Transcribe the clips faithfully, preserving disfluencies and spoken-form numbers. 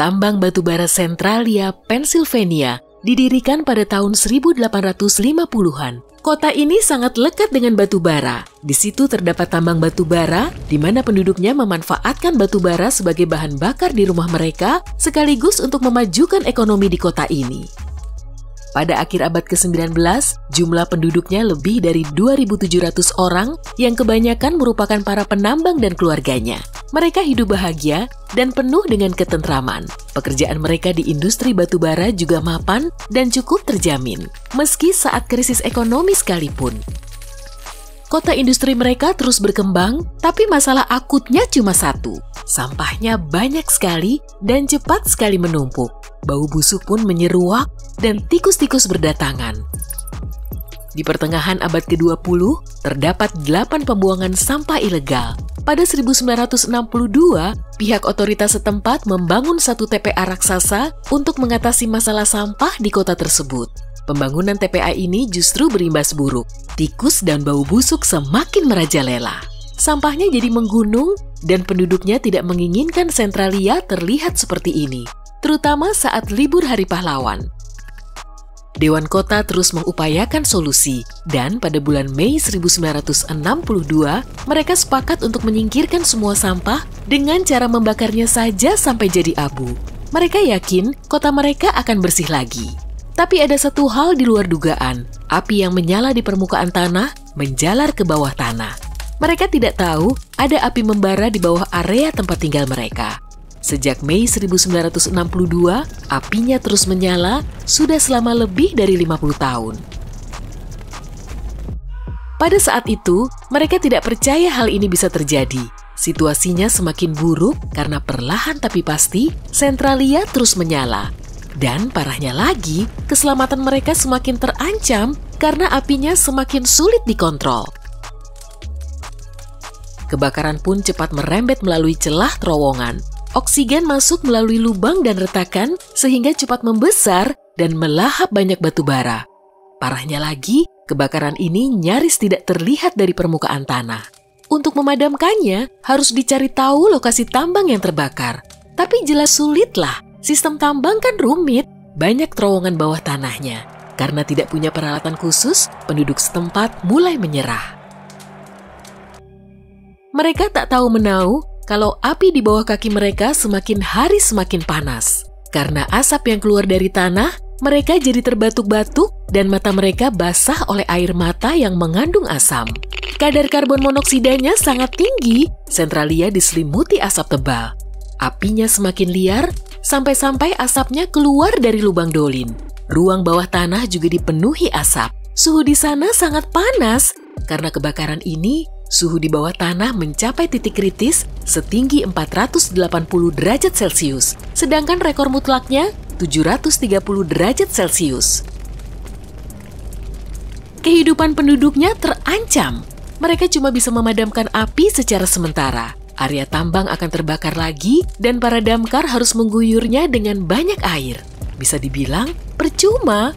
Tambang batubara Centralia, Pennsylvania, didirikan pada tahun seribu delapan ratus lima puluhan. Kota ini sangat lekat dengan batubara. Di situ terdapat tambang batubara, di mana penduduknya memanfaatkan batubara sebagai bahan bakar di rumah mereka, sekaligus untuk memajukan ekonomi di kota ini. Pada akhir abad ke sembilan belas, jumlah penduduknya lebih dari dua ribu tujuh ratus orang yang kebanyakan merupakan para penambang dan keluarganya. Mereka hidup bahagia dan penuh dengan ketentraman. Pekerjaan mereka di industri batubara juga mapan dan cukup terjamin, meski saat krisis ekonomi sekalipun. Kota industri mereka terus berkembang, tapi masalah akutnya cuma satu. Sampahnya banyak sekali dan cepat sekali menumpuk. Bau busuk pun menyeruak dan tikus-tikus berdatangan. Di pertengahan abad ke dua puluh, terdapat delapan pembuangan sampah ilegal. Pada seribu sembilan ratus enam puluh dua, pihak otoritas setempat membangun satu T P A raksasa untuk mengatasi masalah sampah di kota tersebut. Pembangunan T P A ini justru berimbas buruk. Tikus dan bau busuk semakin merajalela. Sampahnya jadi menggunung dan penduduknya tidak menginginkan Centralia terlihat seperti ini, terutama saat libur Hari Pahlawan. Dewan Kota terus mengupayakan solusi, dan pada bulan Mei seribu sembilan ratus enam puluh dua, mereka sepakat untuk menyingkirkan semua sampah dengan cara membakarnya saja sampai jadi abu. Mereka yakin kota mereka akan bersih lagi. Tapi ada satu hal di luar dugaan, api yang menyala di permukaan tanah menjalar ke bawah tanah. Mereka tidak tahu ada api membara di bawah area tempat tinggal mereka. Sejak Mei seribu sembilan ratus enam puluh dua, apinya terus menyala sudah selama lebih dari lima puluh tahun. Pada saat itu, mereka tidak percaya hal ini bisa terjadi. Situasinya semakin buruk karena perlahan tapi pasti, Centralia terus menyala. Dan parahnya lagi, keselamatan mereka semakin terancam karena apinya semakin sulit dikontrol. Kebakaran pun cepat merembet melalui celah terowongan. Oksigen masuk melalui lubang dan retakan sehingga cepat membesar dan melahap banyak batu bara. Parahnya lagi, kebakaran ini nyaris tidak terlihat dari permukaan tanah. Untuk memadamkannya, harus dicari tahu lokasi tambang yang terbakar. Tapi jelas sulitlah, sistem tambang kan rumit, banyak terowongan bawah tanahnya. Karena tidak punya peralatan khusus, penduduk setempat mulai menyerah. Mereka tak tahu menau kalau api di bawah kaki mereka semakin hari semakin panas. Karena asap yang keluar dari tanah, mereka jadi terbatuk-batuk dan mata mereka basah oleh air mata yang mengandung asam. Kadar karbon monoksidanya sangat tinggi, Centralia diselimuti asap tebal. Apinya semakin liar, sampai-sampai asapnya keluar dari lubang dolin. Ruang bawah tanah juga dipenuhi asap. Suhu di sana sangat panas, karena kebakaran ini, suhu di bawah tanah mencapai titik kritis setinggi empat ratus delapan puluh derajat Celcius, sedangkan rekor mutlaknya tujuh ratus tiga puluh derajat Celcius. Kehidupan penduduknya terancam. Mereka cuma bisa memadamkan api secara sementara. Area tambang akan terbakar lagi dan para damkar harus mengguyurnya dengan banyak air. Bisa dibilang percuma.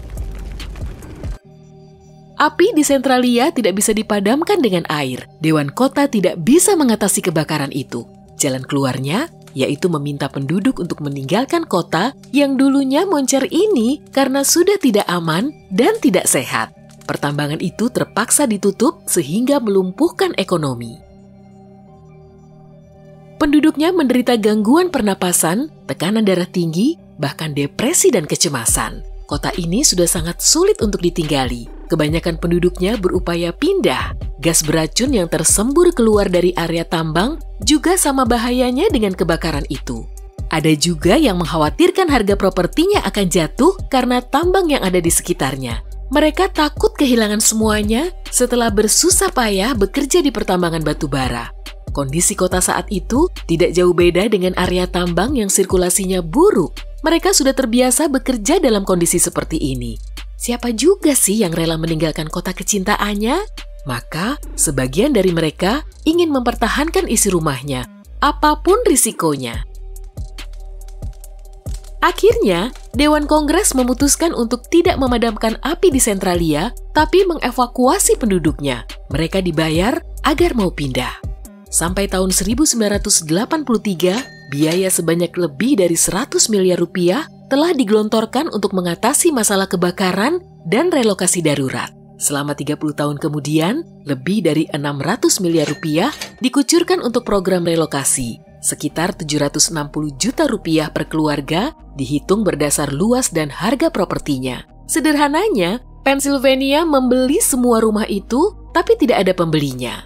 Api di Centralia tidak bisa dipadamkan dengan air. Dewan Kota tidak bisa mengatasi kebakaran itu. Jalan keluarnya yaitu meminta penduduk untuk meninggalkan kota yang dulunya moncer ini karena sudah tidak aman dan tidak sehat. Pertambangan itu terpaksa ditutup sehingga melumpuhkan ekonomi. Penduduknya menderita gangguan pernapasan, tekanan darah tinggi, bahkan depresi dan kecemasan. Kota ini sudah sangat sulit untuk ditinggali. Kebanyakan penduduknya berupaya pindah. Gas beracun yang tersembur keluar dari area tambang juga sama bahayanya dengan kebakaran itu. Ada juga yang mengkhawatirkan harga propertinya akan jatuh karena tambang yang ada di sekitarnya. Mereka takut kehilangan semuanya setelah bersusah payah bekerja di pertambangan batu bara. Kondisi kota saat itu tidak jauh beda dengan area tambang yang sirkulasinya buruk. Mereka sudah terbiasa bekerja dalam kondisi seperti ini. Siapa juga sih yang rela meninggalkan kota kecintaannya? Maka, sebagian dari mereka ingin mempertahankan isi rumahnya, apapun risikonya. Akhirnya, Dewan Kongres memutuskan untuk tidak memadamkan api di Centralia, tapi mengevakuasi penduduknya. Mereka dibayar agar mau pindah. Sampai tahun seribu sembilan ratus delapan puluh tiga, biaya sebanyak lebih dari seratus miliar rupiah telah digelontorkan untuk mengatasi masalah kebakaran dan relokasi darurat. Selama tiga puluh tahun kemudian, lebih dari enam ratus miliar rupiah dikucurkan untuk program relokasi, sekitar tujuh ratus enam puluh juta rupiah per keluarga, dihitung berdasar luas dan harga propertinya. Sederhananya, Pennsylvania membeli semua rumah itu, tapi tidak ada pembelinya.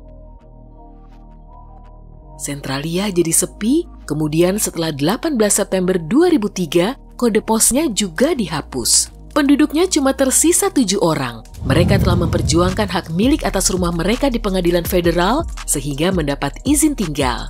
Centralia jadi sepi, kemudian setelah delapan belas September dua ribu tiga, kode posnya juga dihapus. Penduduknya cuma tersisa tujuh orang. Mereka telah memperjuangkan hak milik atas rumah mereka di pengadilan federal sehingga mendapat izin tinggal.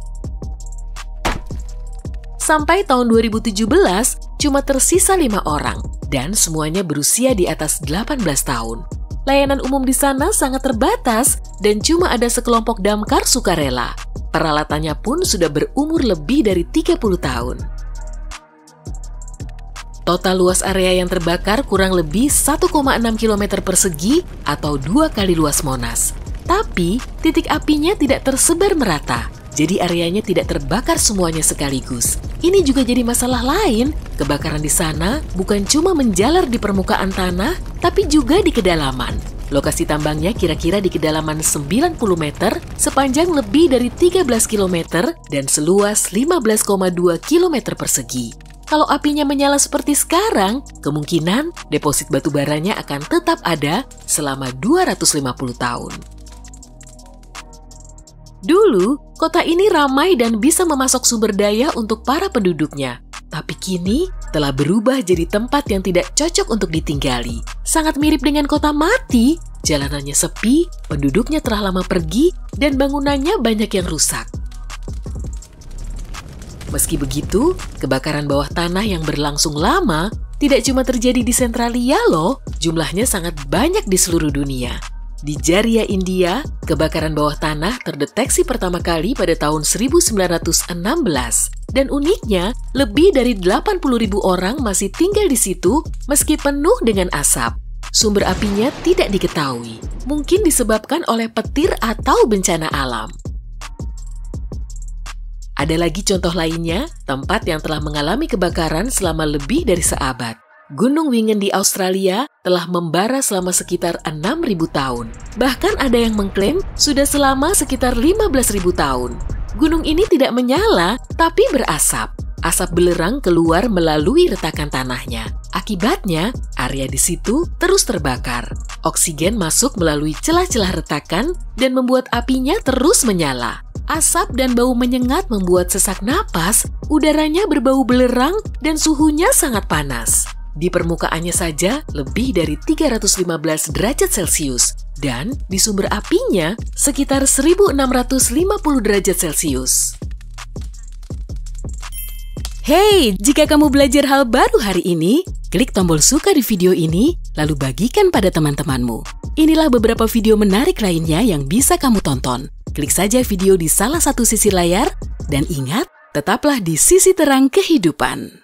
Sampai tahun dua ribu tujuh belas, cuma tersisa lima orang dan semuanya berusia di atas delapan belas tahun. Layanan umum di sana sangat terbatas dan cuma ada sekelompok damkar sukarela. Peralatannya pun sudah berumur lebih dari tiga puluh tahun. Total luas area yang terbakar kurang lebih satu koma enam kilometer persegi atau dua kali luas Monas. Tapi, titik apinya tidak tersebar merata, jadi areanya tidak terbakar semuanya sekaligus. Ini juga jadi masalah lain, kebakaran di sana bukan cuma menjalar di permukaan tanah, tapi juga di kedalaman. Lokasi tambangnya kira-kira di kedalaman sembilan puluh meter, sepanjang lebih dari tiga belas kilometer, dan seluas lima belas koma dua kilometer persegi. Kalau apinya menyala seperti sekarang, kemungkinan deposit batu baranya akan tetap ada selama dua ratus lima puluh tahun. Dulu, kota ini ramai dan bisa memasok sumber daya untuk para penduduknya. Tapi kini telah berubah jadi tempat yang tidak cocok untuk ditinggali. Sangat mirip dengan kota mati, jalanannya sepi, penduduknya telah lama pergi, dan bangunannya banyak yang rusak. Meski begitu, kebakaran bawah tanah yang berlangsung lama tidak cuma terjadi di Centralia loh, jumlahnya sangat banyak di seluruh dunia. Di Jaria, India, kebakaran bawah tanah terdeteksi pertama kali pada tahun seribu sembilan ratus enam belas. Dan uniknya, lebih dari delapan puluh ribu orang masih tinggal di situ meski penuh dengan asap. Sumber apinya tidak diketahui, mungkin disebabkan oleh petir atau bencana alam. Ada lagi contoh lainnya, tempat yang telah mengalami kebakaran selama lebih dari seabad. Gunung Wingen di Australia telah membara selama sekitar enam ribu tahun. Bahkan ada yang mengklaim sudah selama sekitar lima belas ribu tahun. Gunung ini tidak menyala, tapi berasap. Asap belerang keluar melalui retakan tanahnya. Akibatnya, area di situ terus terbakar. Oksigen masuk melalui celah-celah retakan dan membuat apinya terus menyala. Asap dan bau menyengat membuat sesak napas, udaranya berbau belerang dan suhunya sangat panas. Di permukaannya saja lebih dari tiga ratus lima belas derajat Celcius dan di sumber apinya sekitar seribu enam ratus lima puluh derajat Celcius. Hey, jika kamu belajar hal baru hari ini, klik tombol suka di video ini, lalu bagikan pada teman-temanmu. Inilah beberapa video menarik lainnya yang bisa kamu tonton. Klik saja video di salah satu sisi layar, dan ingat, tetaplah di sisi terang kehidupan.